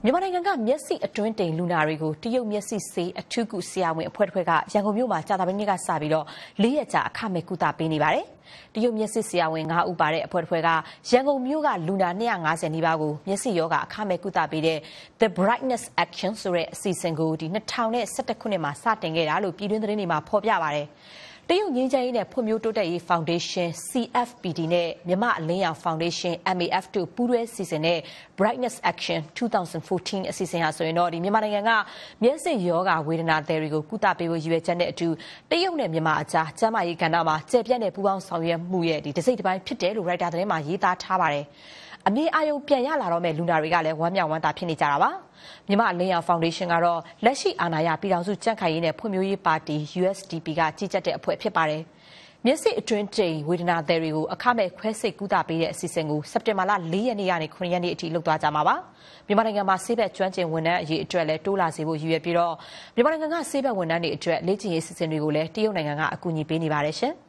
မြန်မာနိုင်ငံကမျက်စိအတွင်းတိမ်လူနာတွေကိုတရုတ်မျက်စိဆေးအထူးကုဆရာဝန်အဖွဲ့တစ်ဖွဲ့ကရန်ကုန်မြို့မှာကြာသပတေးနေ့ကစပြီးတော့၄ရက်ကြာအခမဲ့ကုသပေးနေပါတယ်။တရုတ်မျက်စိဆရာဝန်9ဦးပါတဲ့အဖွဲ့တစ်ဖွဲ့ကရန်ကုန်မြို့ကလူနာ250နီးပါးကိုမျက်စိရောဂါအခမဲ့ကုသပေးတဲ့ The Brightness Action ဆိုတဲ့အစီအစဉ်ကို2011ခုနှစ်မှာစတင်ခဲ့တာလို့ပြည်တွင်းသတင်းတွေမှာဖော်ပြပါတယ်။တရုတ်ငြိမ်းချမ်းရေးနဲ့ဖွံ့ဖြိုးတိုးတက်ရေးဖောင်ဒေးရှင်း CFPD နဲ့မြန်မာအလင်းရောင်ဖောင်ဒေးရှင်း MAF တို့ပူးတွဲစီစဉ်တဲ့ Brightness Action 2014အစီအစဉ်ဟာဆိုရင်တော့မြန်မာနိုင်ငံကမျက်စိရောဂါဝေဒနာသည်တွေကိုကုသပေးဖို့ရည်ရွယ်ချက်နဲ့အတူတရုတ်နဲ့မြန်မာအကြားကျန်းမာရေးကဏ္ဍမှာကျယ်ပြန့်တဲ့ပူးပေါင်းဆောင်ရွက်မှုရဲ့တစိမ့်တစ်ပိုင်းဖြစ်တယ်လို့ရိုက်တာသတင်းမှာရေးသားထားပါတယ်။အမြင်အာရုံပြန်ရလာတော့မဲ့လူနာတွေကလည်းဝမ်းမြောက်ဝမ်းသာဖြစ်နေကြတာပါ။မြန်မာအလင်းရောင်ဖောင်ဒေးရှင်းကတော့လက်ရှိအာဏာရပြည်ထောင်စုကြံ့ခိုင်ရေးနဲ့ဖွံ့ဖြိုးရေးပါတီ USDP ကကြီးကြပ်တဲ့အဖွဲ့ဖြစ်ပါတယ်။မျက်စိအတွင်းတိမ်ဝေဒနာသည်တွေကိုအခမဲ့ခွဲစိတ်ကုသပေးတဲ့အစီအစဉ်ကိုစက်တင်ဘာလ4ရက်နေ့ကနေ9ရက်နေ့အထိလုပ်သွားကြမှာပါ။မြန်မာနိုင်ငံမှာဆေးဘက်ကျွမ်းကျင်ဝန်ထမ်းအရေးအတွက်လည်းတိုးလာစေဖို့ရည်ရွယ်ပြီးတော့မြန်မာနိုင်ငံကဆေးဘက်ဝန်ထမ်းတွေအတွက်လေ့ကျင့်ရေးအစီအစဉ်တွေကိုလည်းတရုတ်နိုင်ငံကအကူအညီပေးနေပါတယ်ရှင်။